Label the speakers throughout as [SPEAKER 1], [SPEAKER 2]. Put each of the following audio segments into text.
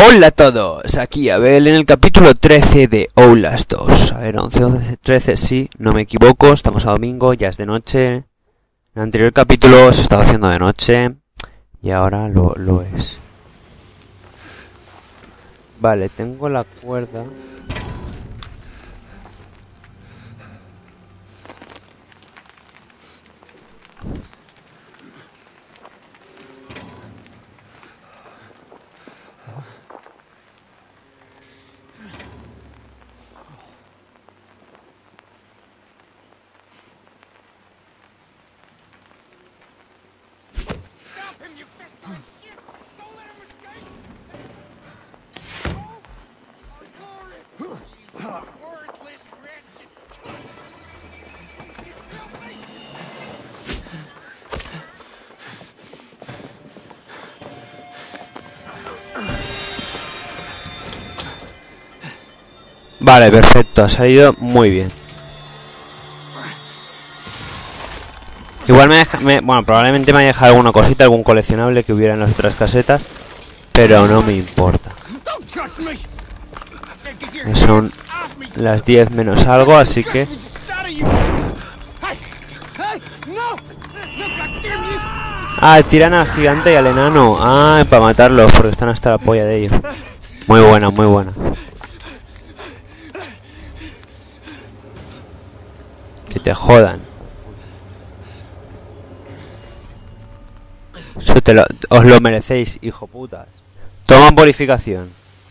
[SPEAKER 1] Hola a todos, aquí Abel en el capítulo 13 de Outlast 2. A ver, 11, 12, 13, sí, no me equivoco, estamos a domingo, ya es de noche. En el anterior capítulo se estaba haciendo de noche y ahora lo es. Vale, tengo la cuerda. Vale, perfecto, ha salido muy bien. Igual bueno, probablemente me haya dejado alguna cosita, algún coleccionable que hubiera en las otras casetas, pero no me importa. Son las 10 menos algo, así que... Ah, tiran al gigante y al enano. Ah, para matarlos, porque están hasta la polla de ellos. Muy buena, muy buena. Que te jodan. Eso os lo merecéis, hijo putas. Toma purificación.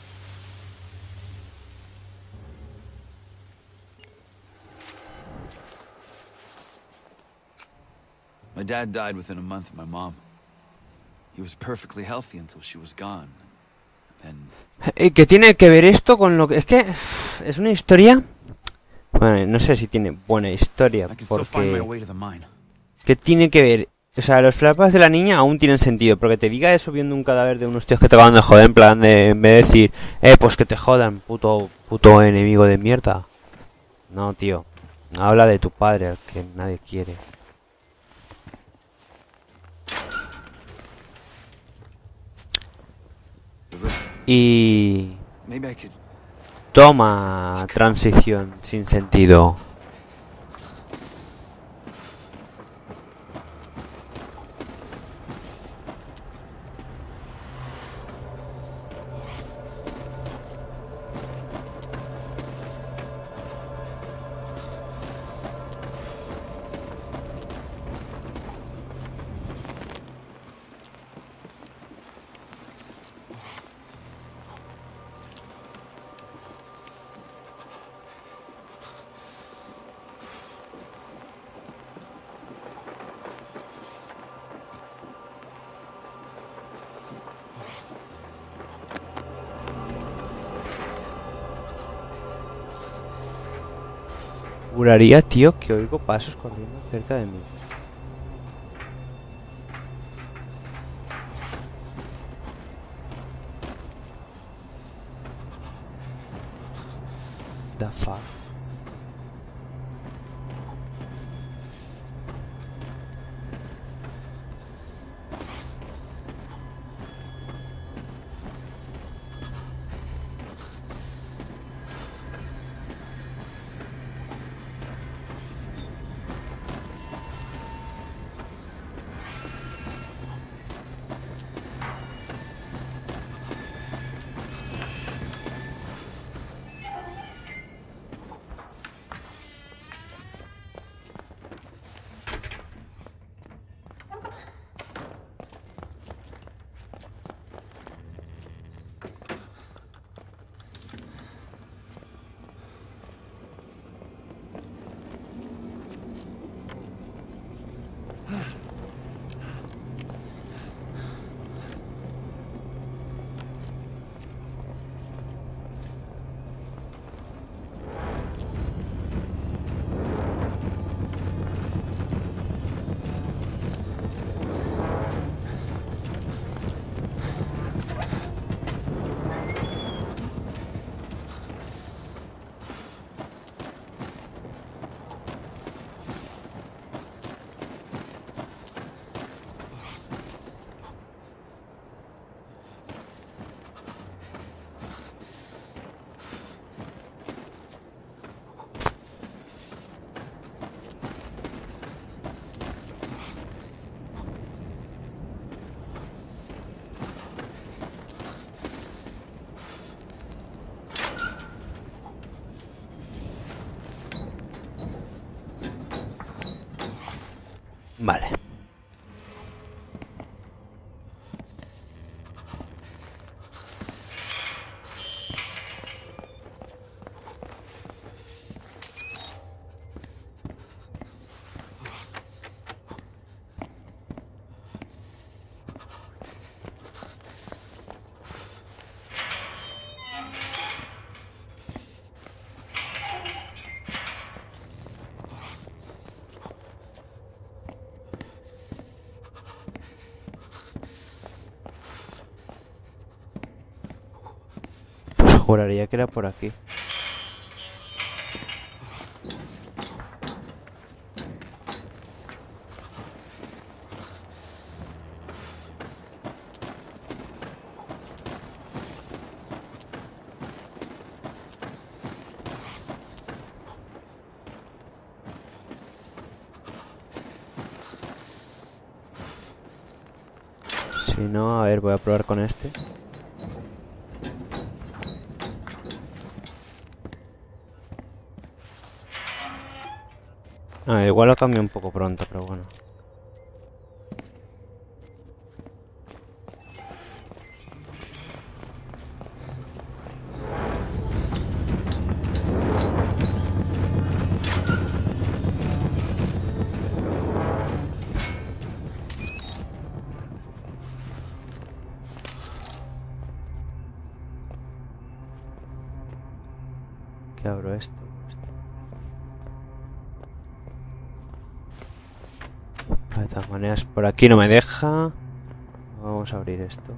[SPEAKER 2] My dad died within a month of my mom. He was perfectly healthy until she was gone. Then...
[SPEAKER 1] ¿Qué tiene que ver esto con lo que...? Es que... es una historia... Bueno, no sé si tiene buena historia, porque... ¿Qué tiene que ver? O sea, los flashbacks de la niña aún tienen sentido, porque te diga eso viendo un cadáver de unos tíos que te acaban de joder, en plan de... En vez de decir, pues que te jodan, puto enemigo de mierda. No, tío. Habla de tu padre, al que nadie quiere. Y... Toma transición sin sentido. Juraría, tío, que oigo pasos corriendo cerca de mí. The fuck. Vale. Juraría que era por aquí. Si no, a ver, voy a probar con este. Ah, igual lo cambio un poco pronto, pero bueno. ¿Qué abro esto? De todas maneras, por aquí no me deja. Vamos a abrir esto.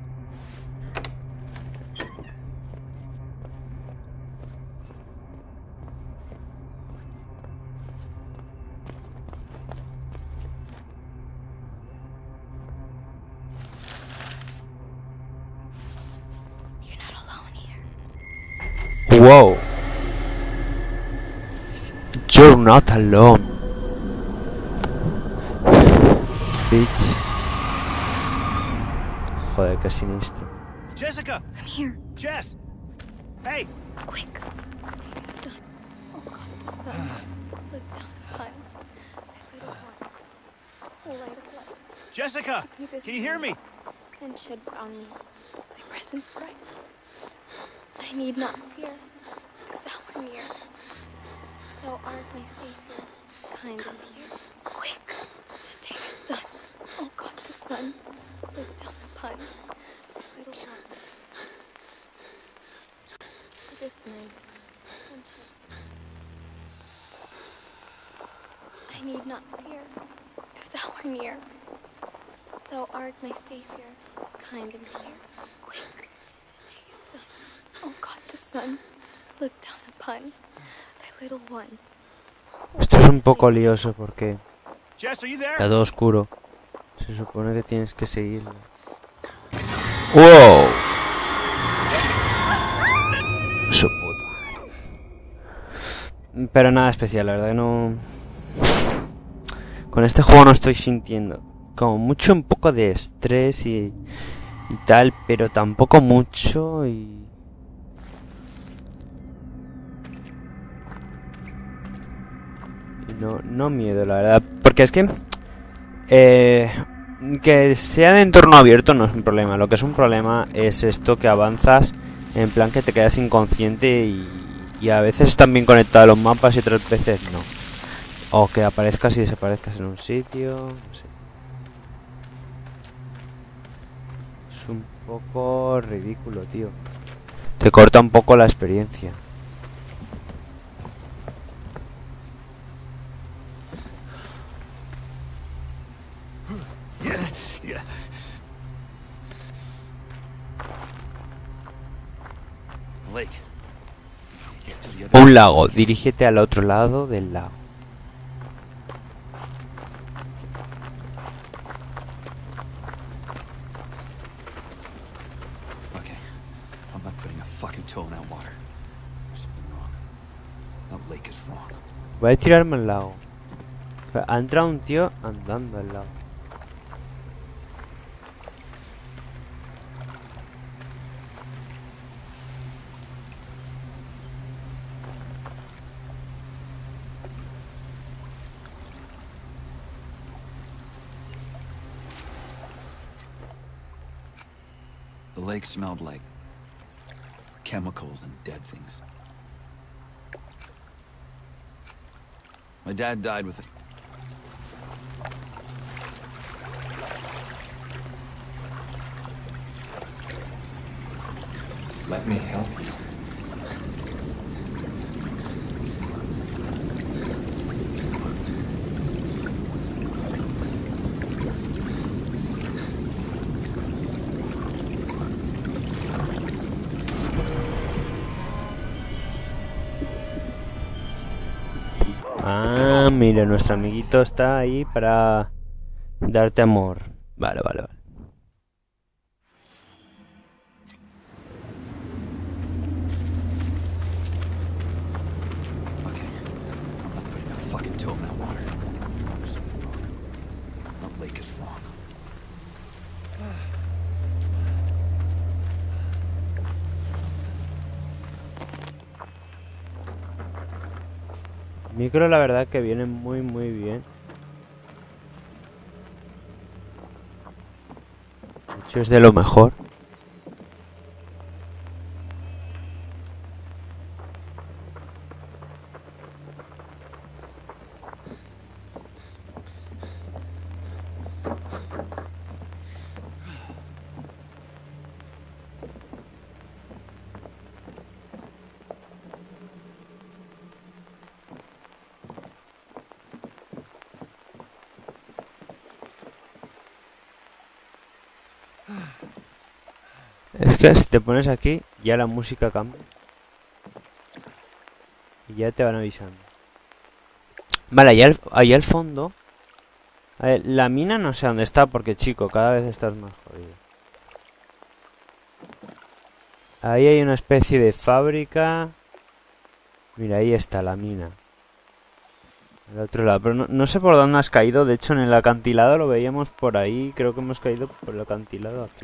[SPEAKER 1] Wow. You're not alone. Bitch. Joder, qué sinistro.
[SPEAKER 3] Jessica!
[SPEAKER 4] Come here.
[SPEAKER 3] Jess! Hey!
[SPEAKER 4] Quick. It's done. Oh God, the sun. Look down upon that little one. The light of light.
[SPEAKER 3] Jessica!
[SPEAKER 4] Give me this
[SPEAKER 3] Can you hear me?
[SPEAKER 4] light and shed on me thy presence bright. I need not fear if thou art near. Thou art my Savior, kind and dear. Quick, the day is done. Oh God, the sun, look down upon thy little one. This night, and shed. I need not fear if thou art near. Thou art my Savior, kind and dear. Quick, the day is done. Oh God, the sun, look down upon thy little one.
[SPEAKER 1] Esto es un poco lioso porque
[SPEAKER 3] Jess, are you there?
[SPEAKER 1] está todo oscuro. Se supone que tienes que seguirlo. ¡Wow! Su puta madre. Pero nada especial, la verdad que no... Con este juego no estoy sintiendo como mucho un poco de estrés y tal, pero tampoco mucho y no miedo, la verdad, porque es que sea de entorno abierto no es un problema. Lo que es un problema es esto que avanzas en plan que te quedas inconsciente y a veces están bien conectados los mapas y otras veces no. O que aparezcas y desaparezcas en un sitio, no sé. Es un poco ridículo, tío. Te corta un poco la experiencia. Un lago. Dirígete al otro lado del lago.
[SPEAKER 2] Okay, I'm not putting a fucking toe in that water. There's something wrong. That lake is wrong.
[SPEAKER 1] Voy a tirarme al lago. Ha entrado un tío andando al lago.
[SPEAKER 2] The lake smelled like chemicals and dead things. My dad died with it.
[SPEAKER 5] Let me help you.
[SPEAKER 1] Ah, mira, nuestro amiguito está ahí para darte amor. Vale, vale, vale.
[SPEAKER 2] Okay, I'm not putting a fucking toe in that water. There's something wrong. That lake is wrong.
[SPEAKER 1] Micro, la verdad que viene muy bien. De hecho, es de lo mejor. Es que si te pones aquí, ya la música cambia. Y ya te van avisando. Vale, allá al fondo. A ver, la mina no sé dónde está, porque chico, cada vez estás más jodido. Ahí hay una especie de fábrica. Mira, ahí está la mina. Al otro lado, pero no sé por dónde has caído. De hecho, en el acantilado lo veíamos por ahí. Creo que hemos caído por el acantilado aquí.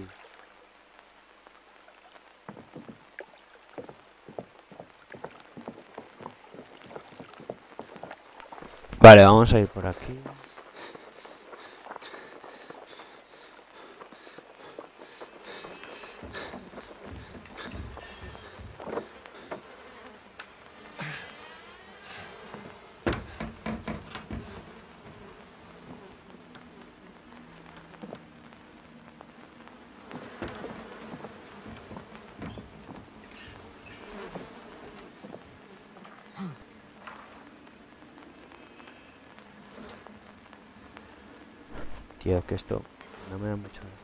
[SPEAKER 1] Vale, vamos a ir por aquí. Tío, que esto no me da mucha gracia.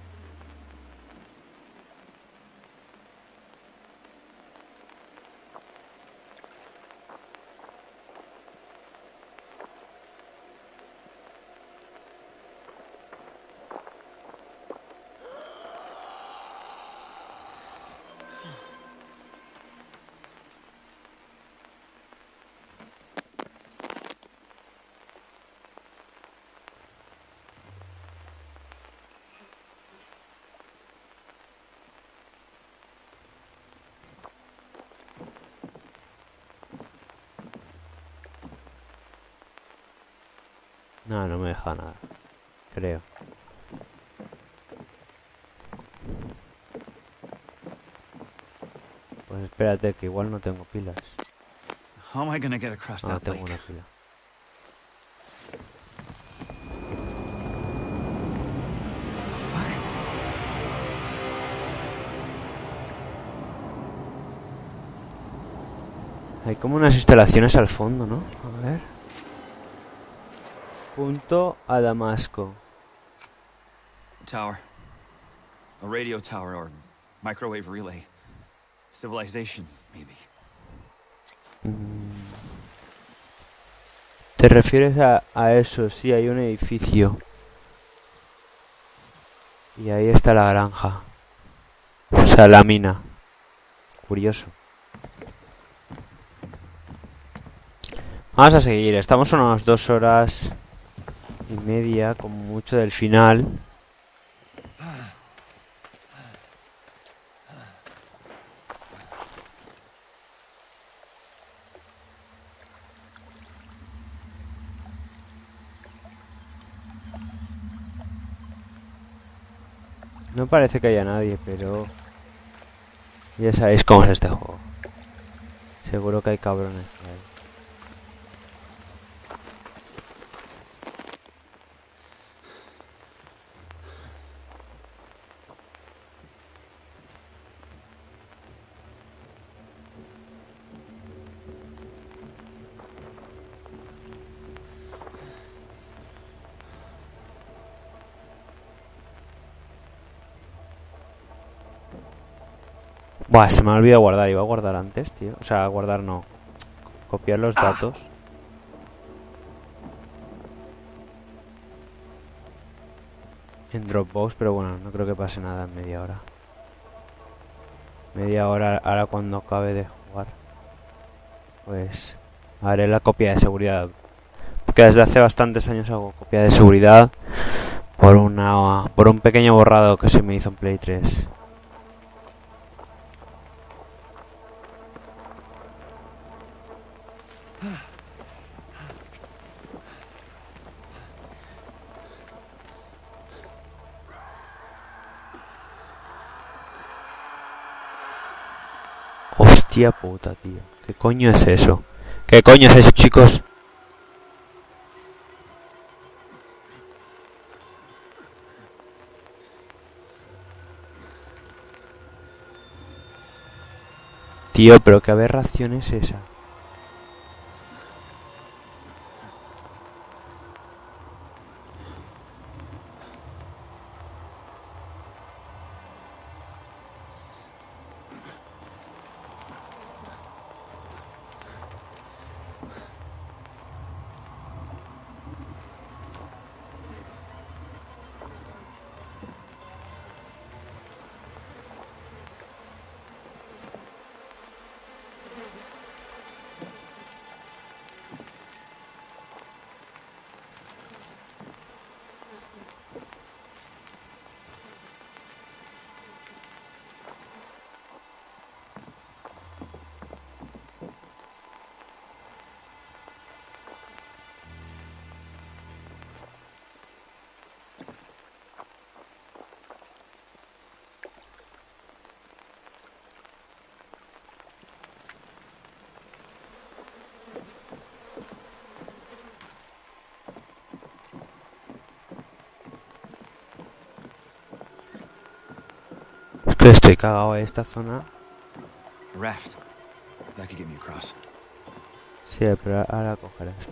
[SPEAKER 1] No, no me deja nada. Creo. Pues espérate, que igual no tengo pilas.
[SPEAKER 2] How am I gonna get across
[SPEAKER 1] No
[SPEAKER 2] that
[SPEAKER 1] tengo
[SPEAKER 2] lake?
[SPEAKER 1] una pila. Hay como unas instalaciones al fondo, ¿no? A ver. Punto a Damasco.
[SPEAKER 2] Tower. A radio tower or microwave relay. Civilization, maybe.
[SPEAKER 1] ¿Te refieres a eso? Sí, hay un edificio. Y ahí está la granja. O sea, la mina. Curioso. Vamos a seguir. Estamos a unas 2 horas y media, como mucho, del final. No parece que haya nadie, pero... Ya sabéis cómo es este juego. Seguro que hay cabrones por ahí. Buah, se me ha olvidado guardar. Iba a guardar antes, tío. O sea, guardar no. Copiar los datos. En Dropbox, pero bueno, no creo que pase nada en media hora. Media hora, ahora cuando acabe de jugar, pues haré la copia de seguridad. Porque desde hace bastantes años hago copia de seguridad por un pequeño borrado que se me hizo en Play 3. Hostia puta, tío. ¿Qué coño es eso? ¿Qué coño es eso, chicos? Tío, pero qué aberración es esa. Es que estoy cagado en esta zona.
[SPEAKER 2] A raft. That could get me across.
[SPEAKER 1] Sí, pero ahora cogeré eso.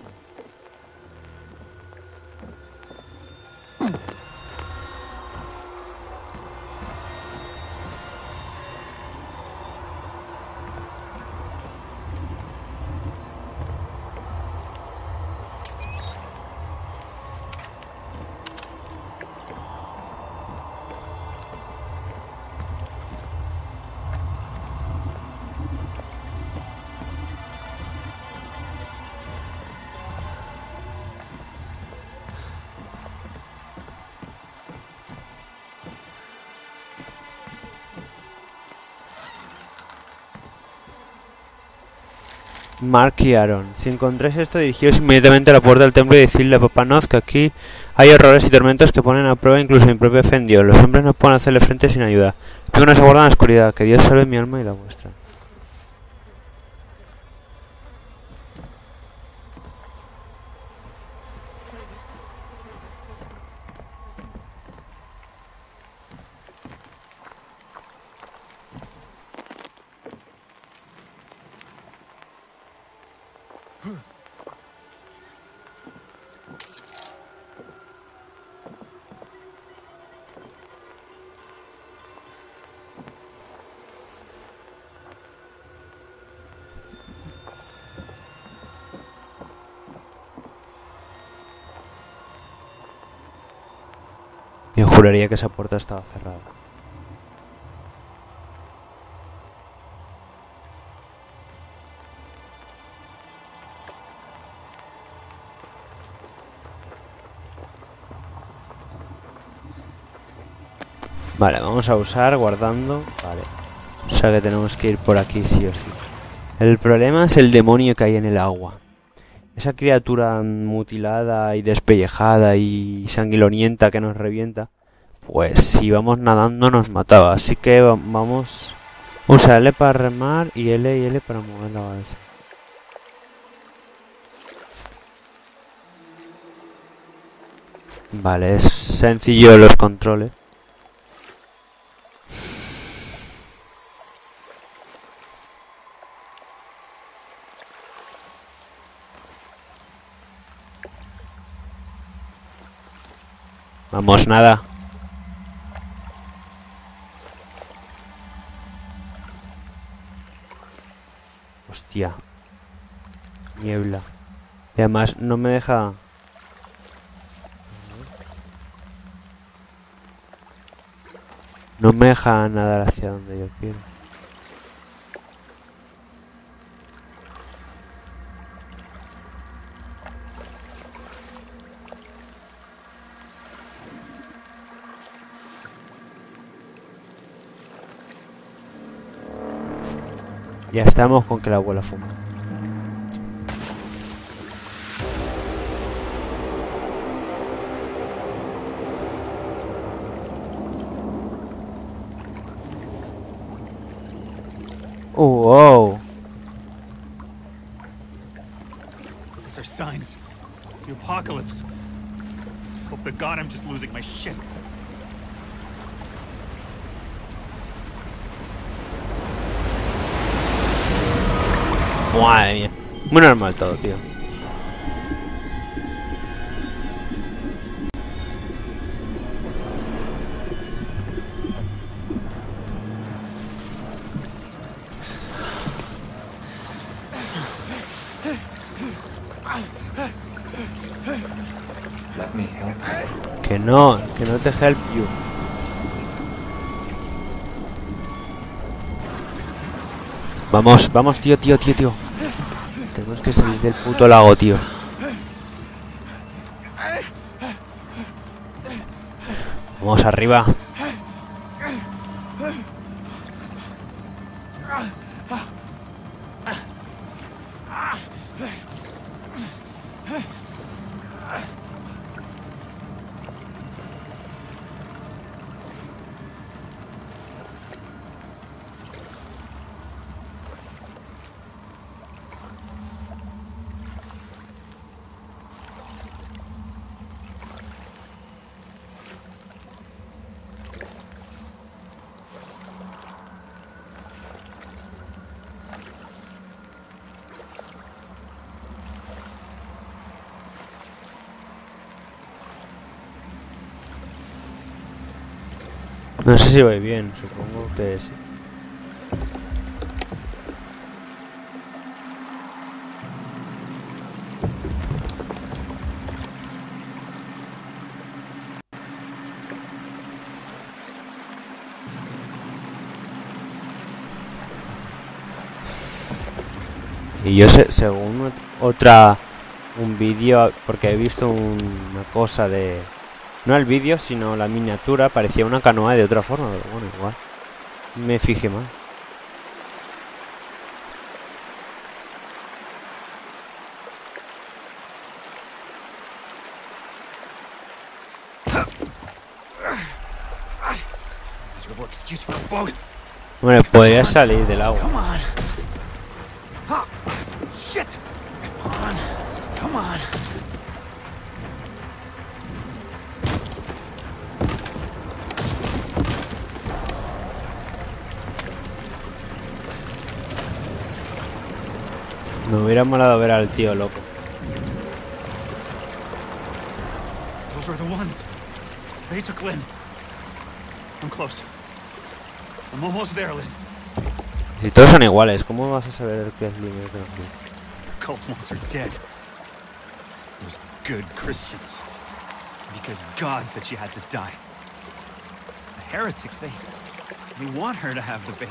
[SPEAKER 1] Mark y Aaron. Si encontráis esto, dirigiros inmediatamente a la puerta del templo y decidle a Papá Noz que aquí hay horrores y tormentos que ponen a prueba incluso mi propia fe en Dios. Los hombres no pueden hacerle frente sin ayuda. Tengo que nos aguardan en la oscuridad. Que Dios salve mi alma y la vuestra. Yo juraría que esa puerta estaba cerrada. Vale, vamos a usar guardando. Vale. O sea que tenemos que ir por aquí sí o sí. El problema es el demonio que hay en el agua. Esa criatura mutilada y despellejada y sanguinolienta que nos revienta. Pues si vamos nadando nos mataba. Así que vamos... Usa L para remar y L para mover la balsa. Vale, es sencillo los controles. Vamos, nada. Hostia. Niebla. Y además no me deja... No me deja nadar hacia donde yo quiero. Ya estamos con que la abuela fuma. Wow.
[SPEAKER 3] These are signs. The apocalypse. Hope to God I'm just losing my shit.
[SPEAKER 1] Madre mía. Muy normal todo, tío. Que no te help you. Vamos, vamos, tío. Tenemos que salir del puto lago, tío. Vamos arriba. No sé si voy bien, supongo que sí. Y yo sé, según un vídeo, porque he visto una cosa de... No el vídeo, sino la miniatura, parecía una canoa de otra forma, pero bueno, igual. Me fijé mal. Bueno, podría salir del agua. Me hubiera molado ver al tío loco.
[SPEAKER 3] Those are the ones. They took Lynn. I'm close. I'm almost there, Lynn.
[SPEAKER 1] Si todos son iguales, ¿cómo vas a saber qué es Lynn y qué no es Lynn?
[SPEAKER 3] Cult ones are dead. Those good Christians. Because God said she had to die. The heretics, they want her to have the baby.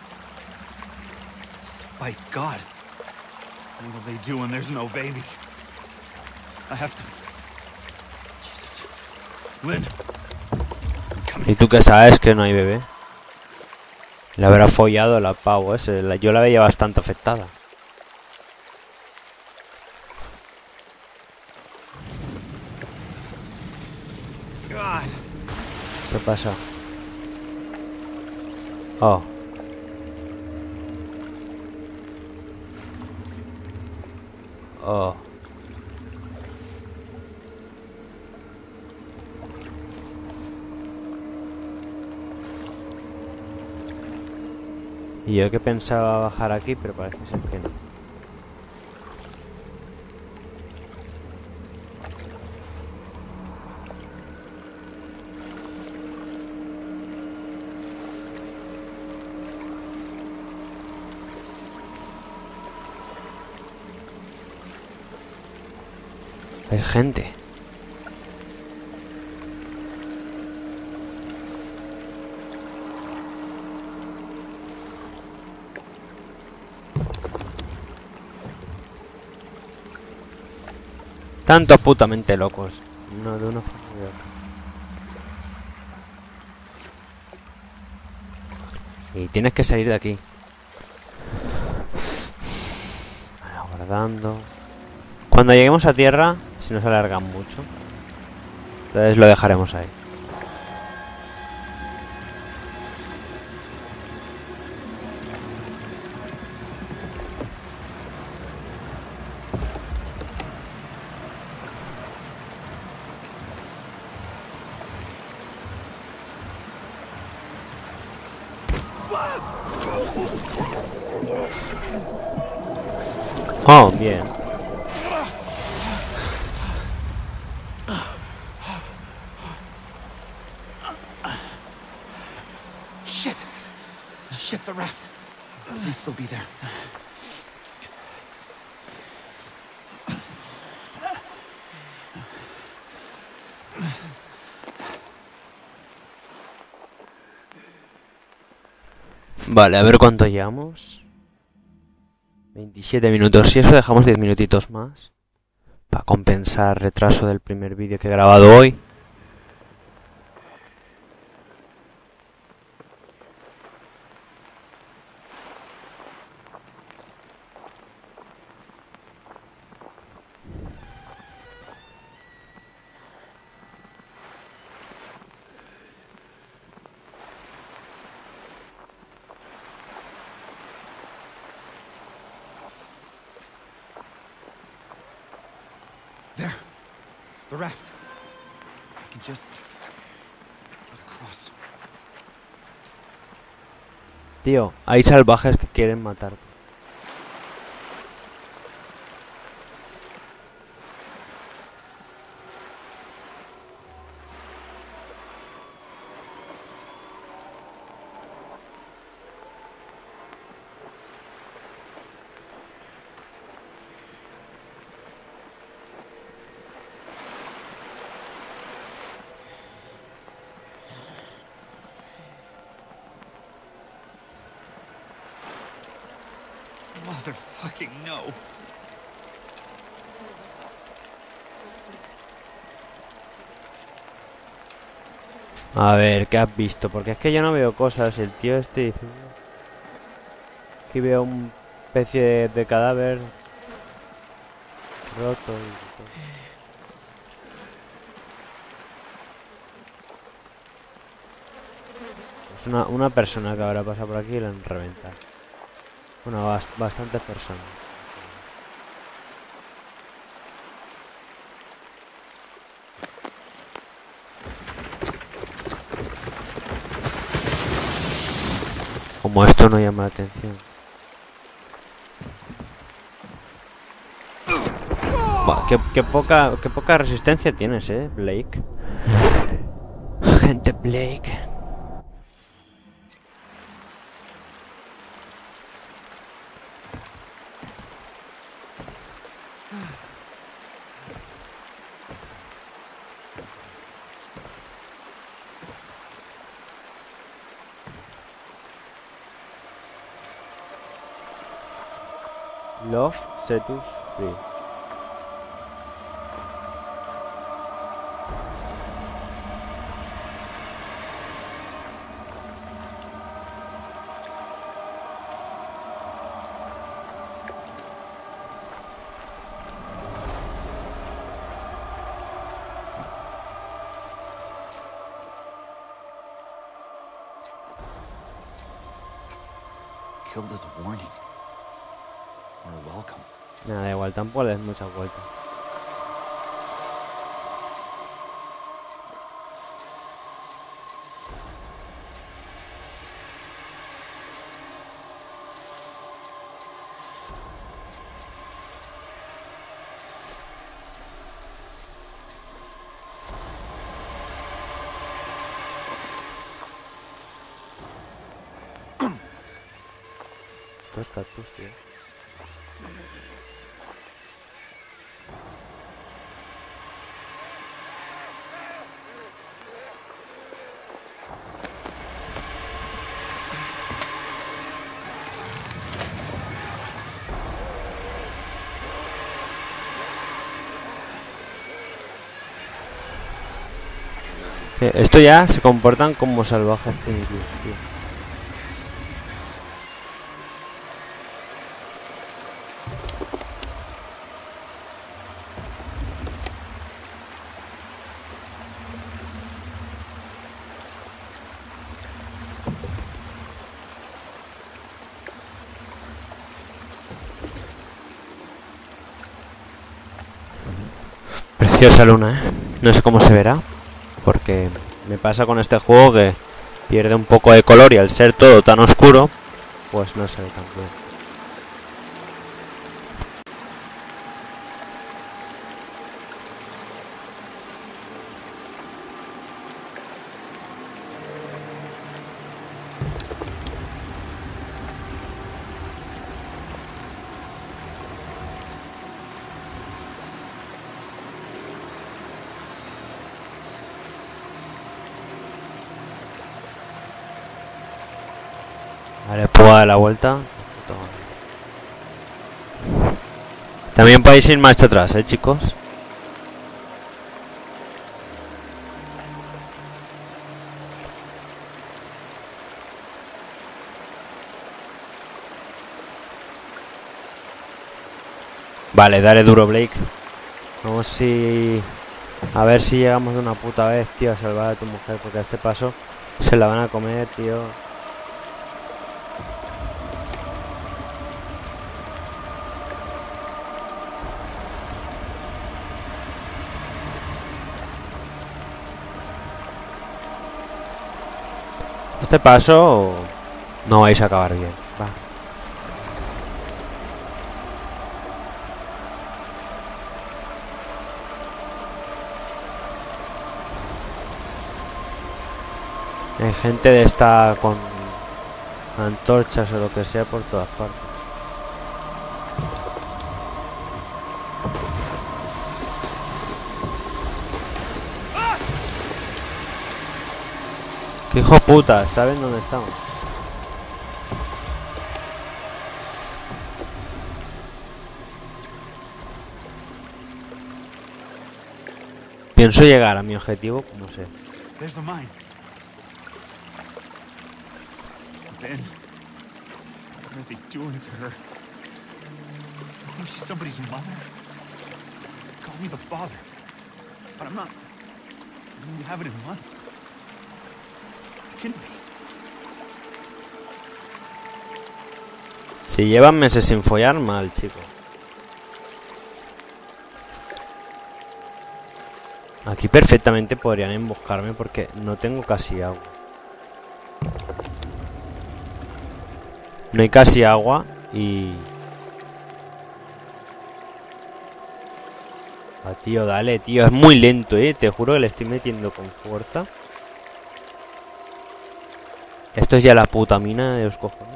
[SPEAKER 3] Despite God. What will they do when there's no baby? I have to... Jesus. Lynn.
[SPEAKER 1] ¿Y tú qué sabes que no hay bebé? Le habrá follado la pavo ese. Yo la veía bastante afectada.
[SPEAKER 3] God.
[SPEAKER 1] ¿Pero pasa? Oh. Oh. Y yo que pensaba bajar aquí, pero parece ser que no. Hay gente. Tanto putamente locos. No, de una forma u de otra. Y tienes que salir de aquí. Aguardando. Cuando lleguemos a tierra, si nos alargan mucho, entonces lo dejaremos ahí. Oh, bien.
[SPEAKER 3] Shit, the raft. It may still be there.
[SPEAKER 1] Vale, a ver cuánto llevamos. 27 minutos. Si eso dejamos 10 minutitos más. Para compensar retraso del primer vídeo que he grabado hoy.
[SPEAKER 3] There. The raft. I can just get across.
[SPEAKER 1] Tío, hay salvajes que quieren matarte.
[SPEAKER 3] Motherfucking no.
[SPEAKER 1] A ver, ¿qué has visto? Porque es que yo no veo cosas. El tío este dice... Aquí veo una especie de cadáver roto y todo. Es una persona que ahora pasa por aquí y la han reventado. Bueno, bastantes personas. Como esto no llama la atención. Buah, qué poca resistencia tienes, Blake. Gente Blake. Love Cetus Free.
[SPEAKER 2] killed as a warning. Or a welcome.
[SPEAKER 1] Nada, da igual, tampoco le des muchas vueltas. Dos cactus, tío. Que esto ya se comportan como salvajes primitivos, tío. Preciosa luna, ¿eh? No sé cómo se verá, porque me pasa con este juego que pierde un poco de color y al ser todo tan oscuro, pues no se ve tan bien. Vale, puedo dar la vuelta. También podéis ir marcha atrás, chicos. Vale, dale duro, Blake. Vamos a ver si llegamos de una puta vez, tío, a salvar a tu mujer, porque a este paso se la van a comer, tío. Este paso no vais a acabar bien. Va. Hay gente de esta con antorchas o lo que sea por todas partes. ¡Qué hijo puta! ¿Saben dónde estamos? Pienso llegar a mi objetivo, no sé.
[SPEAKER 3] There's the mine. Ben, what are they doing to her? I think she's somebody's mother. Call me the father, but I'm not. I mean, you have it in months. Can be.
[SPEAKER 1] Si llevan meses sin follar, mal, chico. Aquí perfectamente podrían emboscarme porque no tengo casi agua. No hay casi agua y... Ah, tío, dale, tío. Es muy lento, te juro que le estoy metiendo con fuerza. Esto es ya la puta mina de los cojones.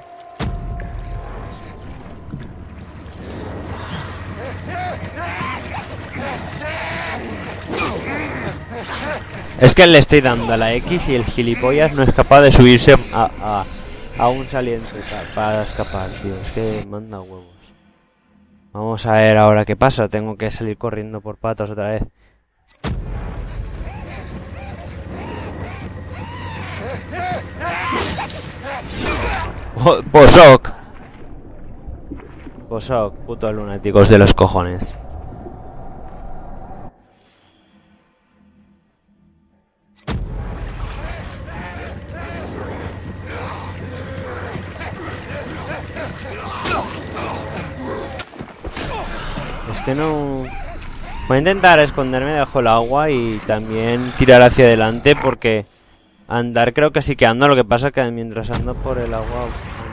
[SPEAKER 1] Es que le estoy dando a la X y el gilipollas no es capaz de subirse a un saliente para escapar, tío. Es que manda huevos. Vamos a ver ahora qué pasa. Tengo que salir corriendo por patas otra vez. Oh, Posok. Posok, putos lunáticos de los cojones. Es que no... Voy a intentar esconderme bajo el agua y también tirar hacia adelante porque andar creo que sí que ando. Lo que pasa es que mientras ando por el agua...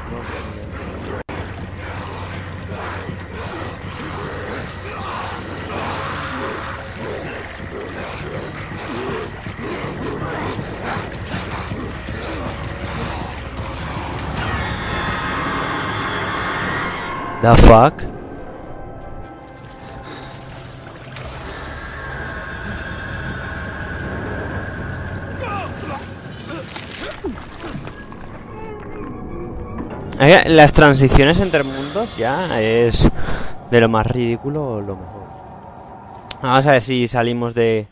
[SPEAKER 1] The fuck? Las transiciones entre mundos ya es de lo más ridículo lo mejor. Vamos a ver si salimos de...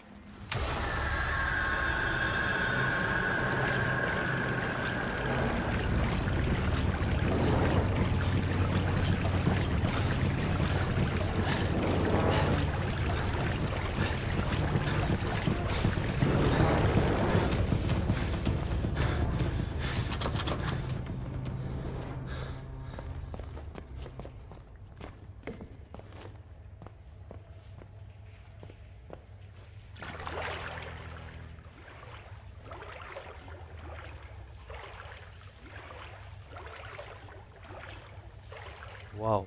[SPEAKER 1] Wow.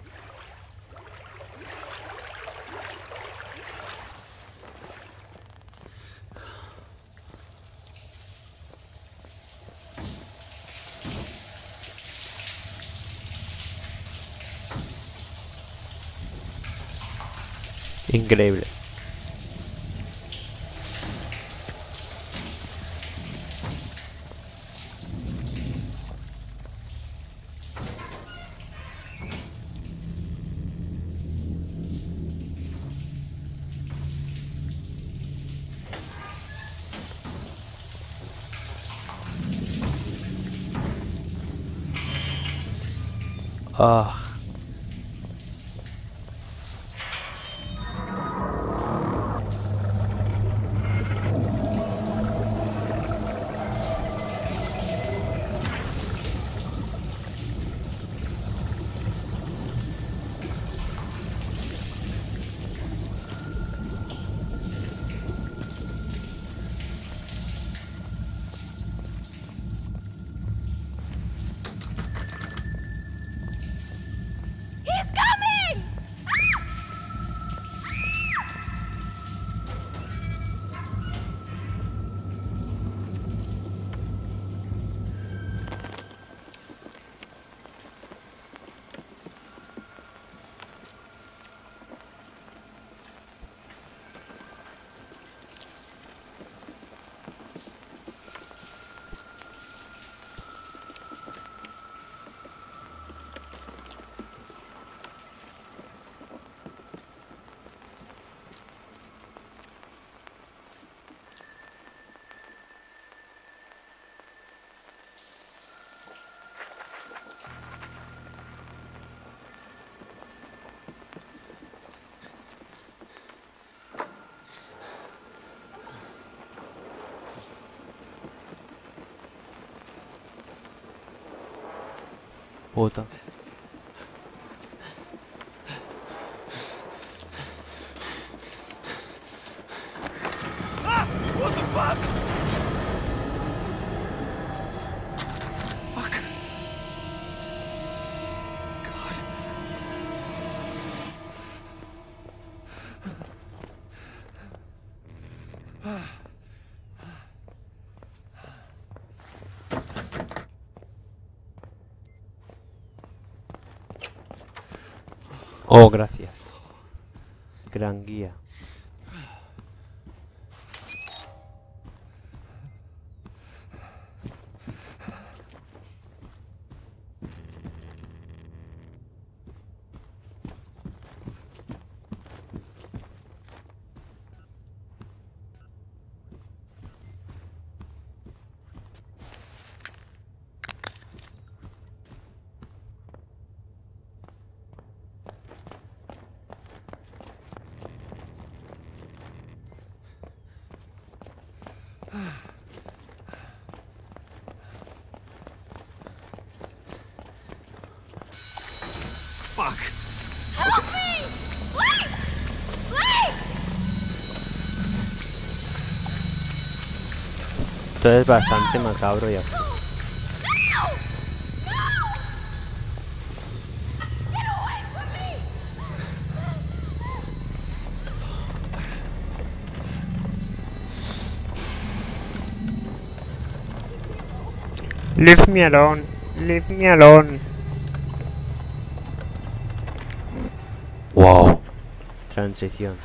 [SPEAKER 1] Increíble. Ah.
[SPEAKER 4] He's coming!
[SPEAKER 1] Puta.
[SPEAKER 3] What the fuck? Fuck. God.
[SPEAKER 1] Oh, gracias. Gran guía.
[SPEAKER 3] Fuck.
[SPEAKER 4] Help me! Blake! Blake!
[SPEAKER 1] Esto es bastante macabro ya.
[SPEAKER 4] No! No! Get away from me!
[SPEAKER 1] Leave me alone. Leave me alone. Wow. Transición.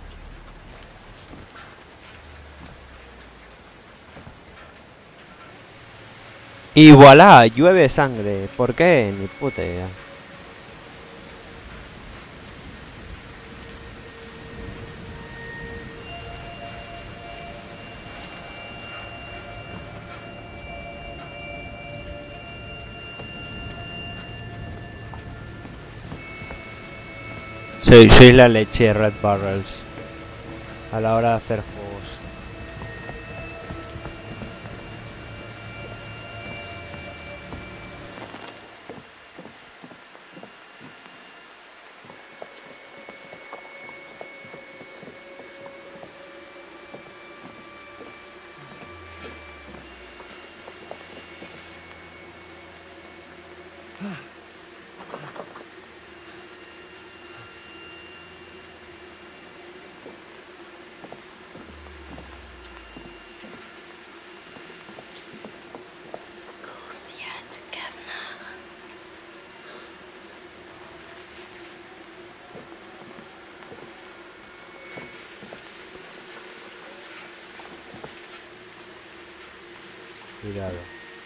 [SPEAKER 1] Y voilà, llueve sangre. ¿Por qué? Ni puta idea. Soy la leche de Red Barrels a la hora de hacer juegos.
[SPEAKER 4] Fiat Kevnar.
[SPEAKER 1] Cuidado.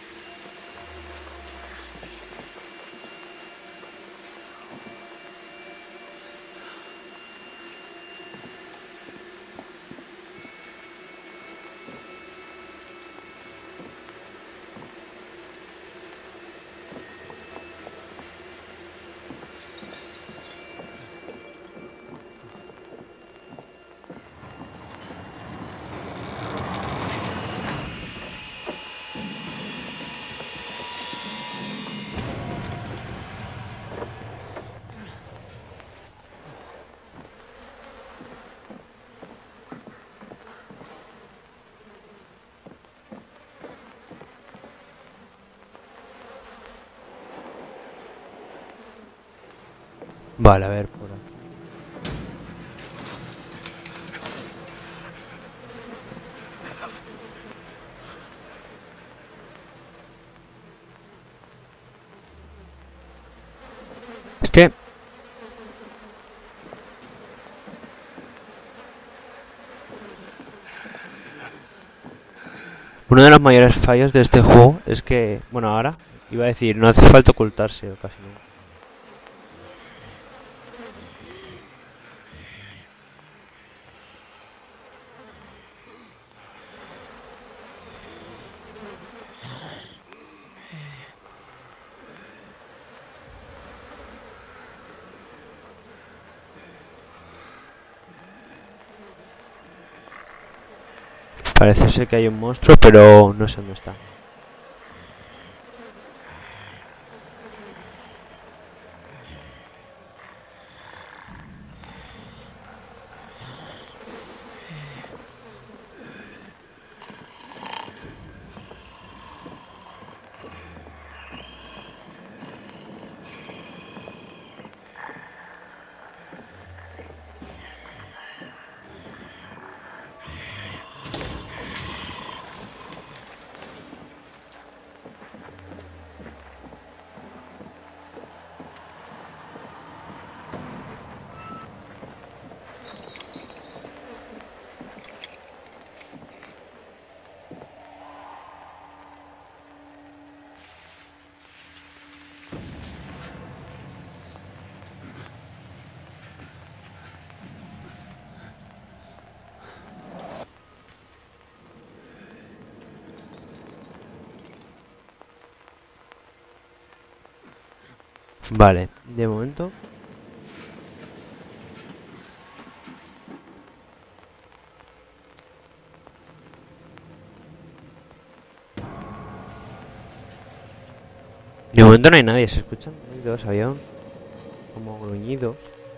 [SPEAKER 1] Vale, a ver por aquí. Es que uno de los mayores fallos de este juego es que, bueno, ahora iba a decir, no hace falta ocultarse o casi no. Parece ser que hay un monstruo, pero no sé dónde está. Vale, de momento. De momento no hay nadie, ¿se escuchan ruidos, avión? como gruñidos.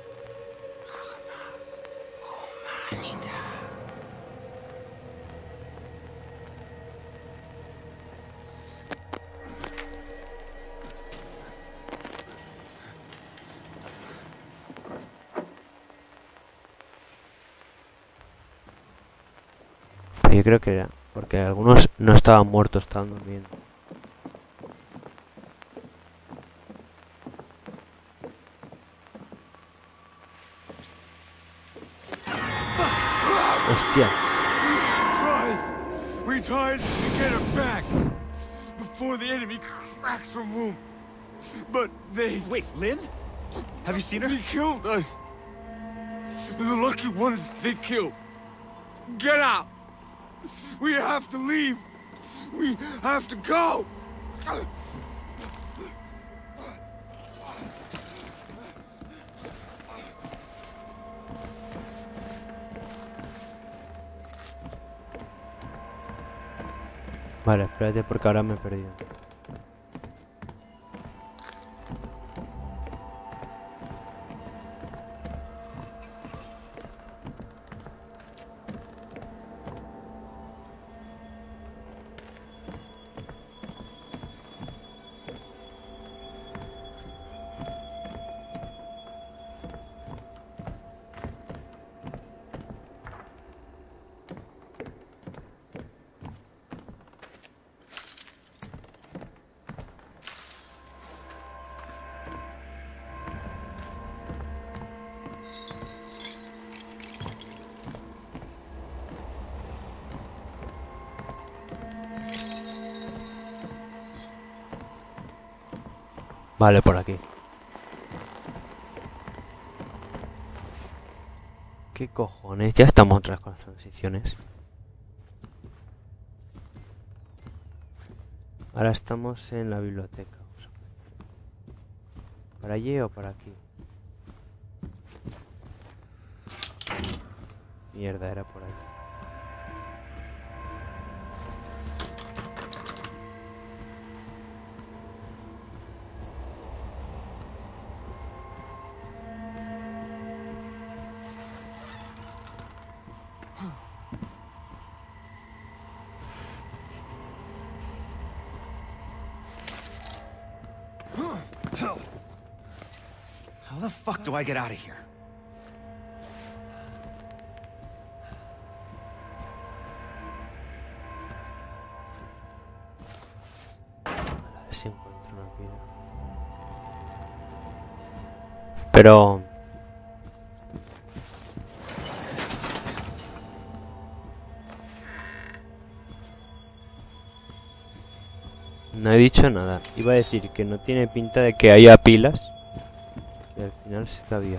[SPEAKER 1] Yo creo que era porque algunos no estaban muertos, estaban durmiendo. Hostia.
[SPEAKER 5] We tried to get her back before the enemy cracks her womb. But they...
[SPEAKER 3] Wait, Lynn? Have you seen her?
[SPEAKER 5] They killed us. The lucky ones they killed. Get out! We have to leave! We have to go!
[SPEAKER 1] Vale, espérate porque ahora me he perdido. Vale, por aquí. ¿Qué cojones? Ya estamos otra vez con las transiciones. Ahora estamos en la biblioteca. ¿Para allí o para aquí? Mierda, era por ahí.
[SPEAKER 3] How the fuck do I get out of here?
[SPEAKER 1] A ver si encuentro una piedra. Pero... no he dicho nada. Iba a decir que no tiene pinta de que haya pilas. Y al final sí que había.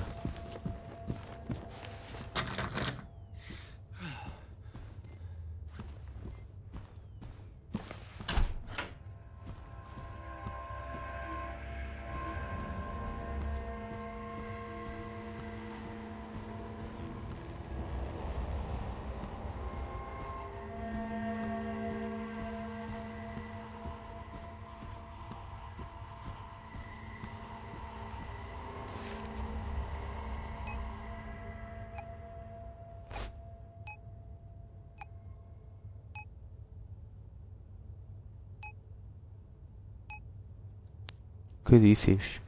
[SPEAKER 1] ¿Qué dices?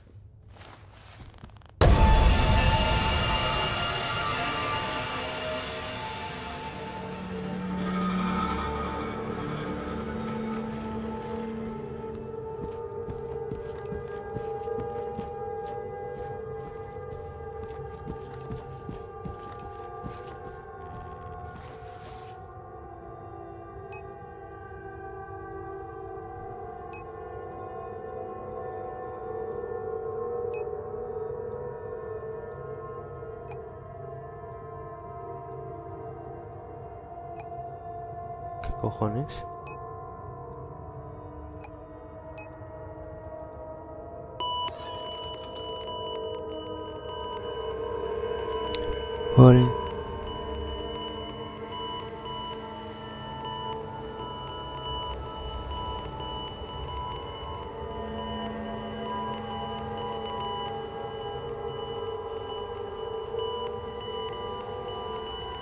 [SPEAKER 1] ¿Qué cojones? Pobre.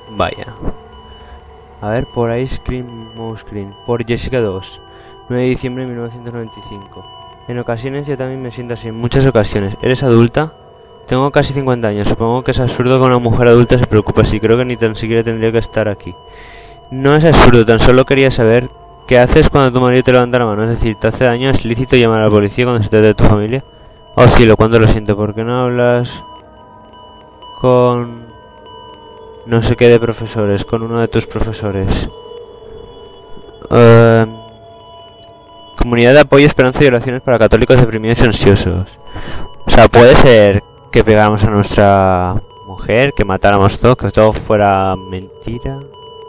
[SPEAKER 1] Vaya. A ver, por Ice Cream Mouse Cream. Por Jessica 2. 9 de diciembre de 1995. En ocasiones yo también me siento así. En muchas ocasiones. ¿Eres adulta? Tengo casi 50 años. Supongo que es absurdo que una mujer adulta se preocupe así. Creo que ni tan siquiera tendría que estar aquí. No es absurdo. Tan solo quería saber qué haces cuando tu marido te levanta la mano. Es decir, ¿te hace daño? ¿Es lícito llamar a la policía cuando se trata de tu familia? Oh cielo, cuánto lo siento. ¿Por qué no hablas con no sé qué de profesores? Con uno de tus profesores. Comunidad de apoyo, esperanza y oraciones para católicos deprimidos y ansiosos. O sea, puede ser que pegáramos a nuestra mujer, que matáramos todo, que todo fuera mentira.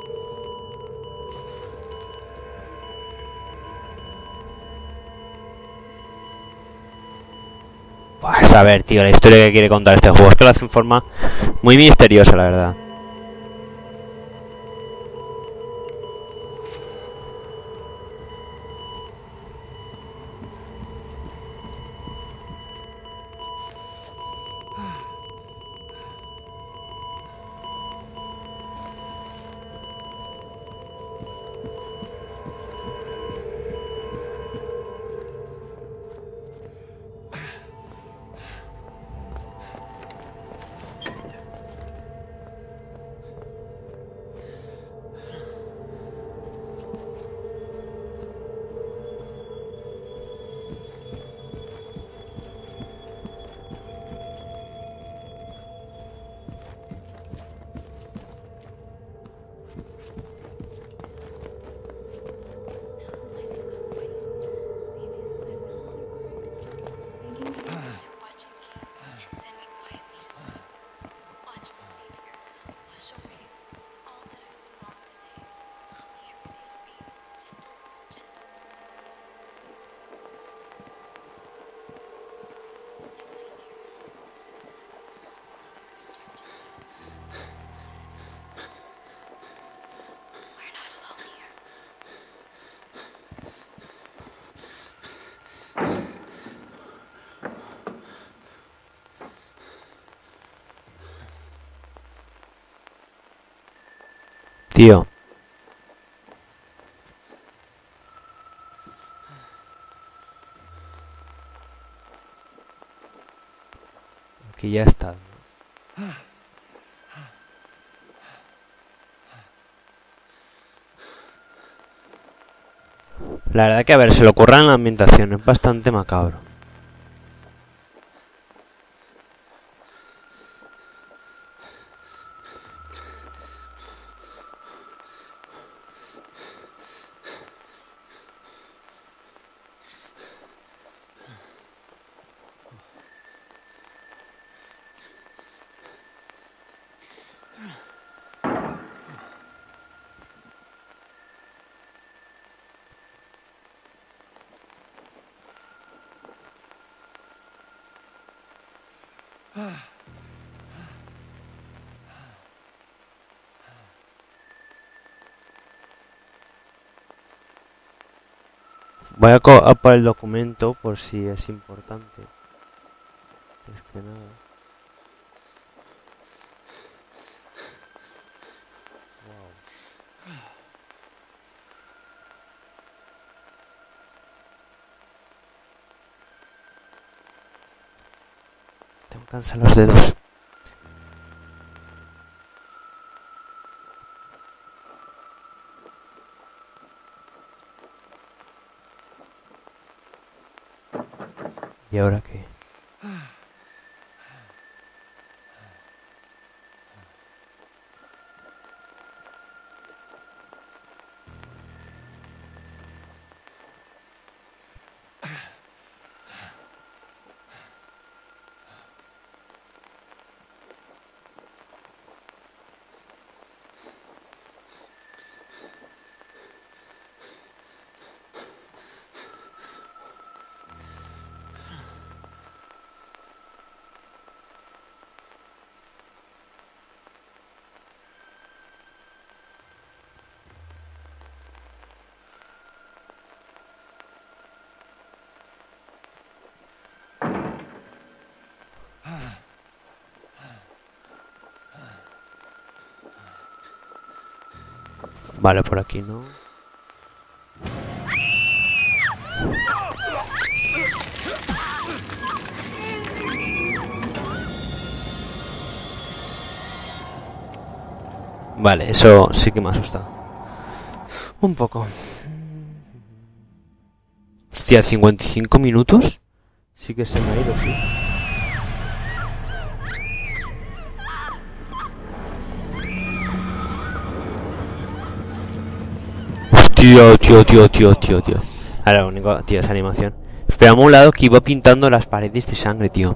[SPEAKER 1] Pues a ver, tío, la historia que quiere contar este juego es que lo hace en forma muy misteriosa, la verdad. Tío. Aquí ya está. La verdad que a ver, se le ocurra en la ambientación, es bastante macabro. Voy a por el documento por si es importante. Es que nada. Wow. Tengo que cansar los dedos. ¿Y ahora qué? Vale, por aquí no. Vale, eso sí que me ha asustado. Un poco. Hostia, 55 minutos. Sí que se me ha ido, sí. Tío. Ahora lo único, tío, esa animación. Pero a un lado que iba pintando las paredes de sangre, tío.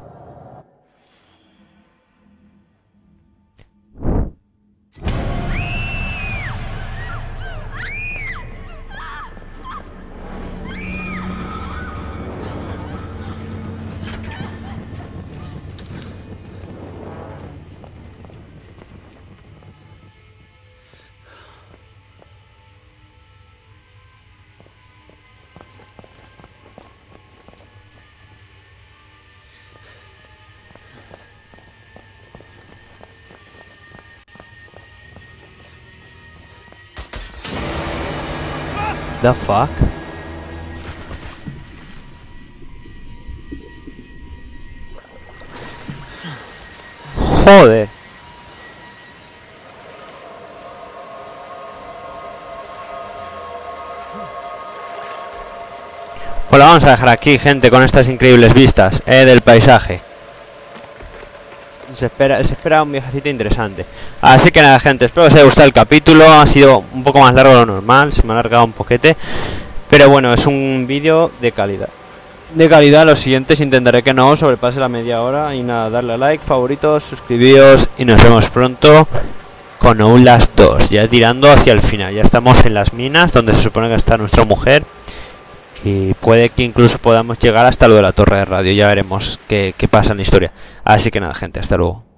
[SPEAKER 1] The fuck? Joder. Pues la vamos a dejar aquí, gente, con estas increíbles vistas del paisaje. Se espera un viajecito interesante. Así que nada, gente, espero que os haya gustado el capítulo. Ha sido un poco más largo de lo normal, se me ha alargado un poquete, pero bueno, es un vídeo de calidad. Los siguientes intentaré que no sobrepase la media hora. Y nada, darle a like, favoritos, suscribíos y nos vemos pronto con Outlast 2, ya tirando hacia el final. Ya estamos en las minas donde se supone que está nuestra mujer. Y puede que incluso podamos llegar hasta lo de la torre de radio. Ya veremos qué pasa en la historia. Así que nada, gente, hasta luego.